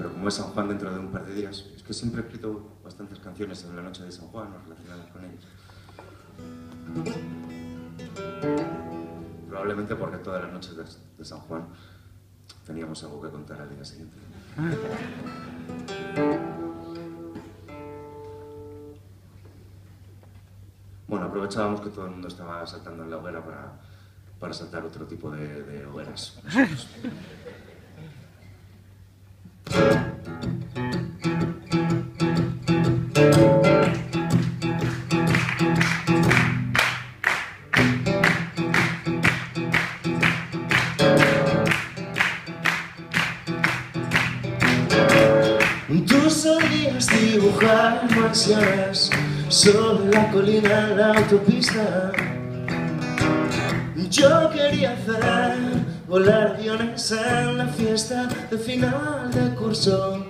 pero como es San Juan dentro de un par de días, es que siempre he escrito bastantes canciones en la noche de San Juan o relacionadas con ellos. Probablemente porque todas las noches de San Juan teníamos algo que contar al día siguiente. Bueno, aprovechábamos que todo el mundo estaba saltando en la hoguera para saltar otro tipo de hogueras. Tú solías dibujar mansiones sobre la colina en la autopista. Yo quería hacer volar aviones en la fiesta de final de curso.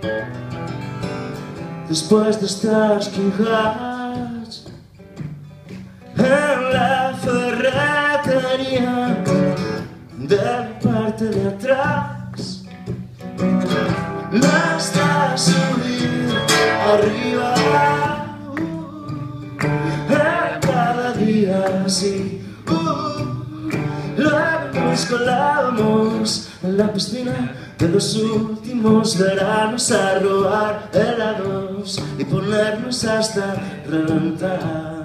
Después de estar King Hatch en la ferretería de la parte de atrás, hasta subir arriba cada día así. Luego nos colábamos en la piscina de los últimos veranos a robar helados y ponernos hasta reventar.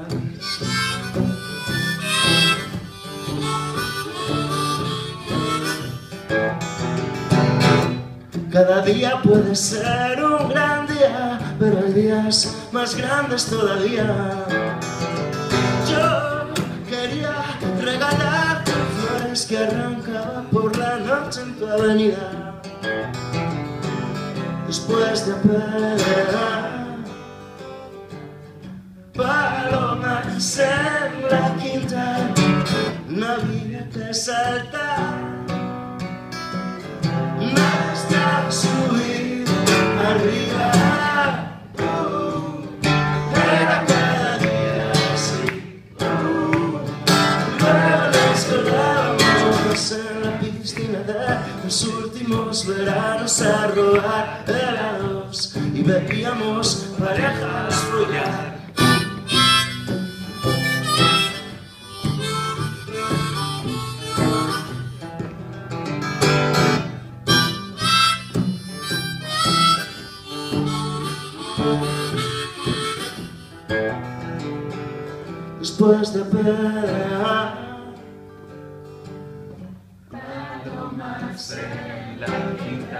Cada día puede ser un gran día, pero hay días más grandes todavía. Yo quería regalarte flores que arrancaban por la noche en tu avenida. Después de pegar palomas en la quinta, no había que saltar hasta subir arriba. Era cada día así. Luego nos colábamos en la piscina de los últimos veranos a robar helados y veíamos parejas follar. Después de pelear palomas en la quinta,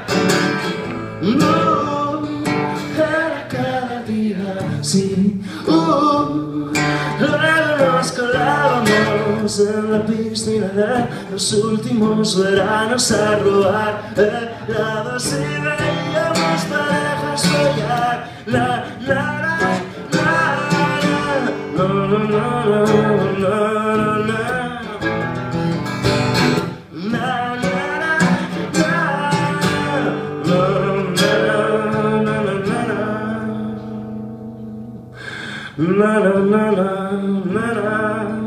no era cada día así. Luego nos colábamos en la piscina de los últimos veranos a robar helados y veíamos parejas follar. La, la, la. No, no, no, no, no, no, no. Na, na, na, na. No, na, na, na, na, na. Na, na, na, na, na, na.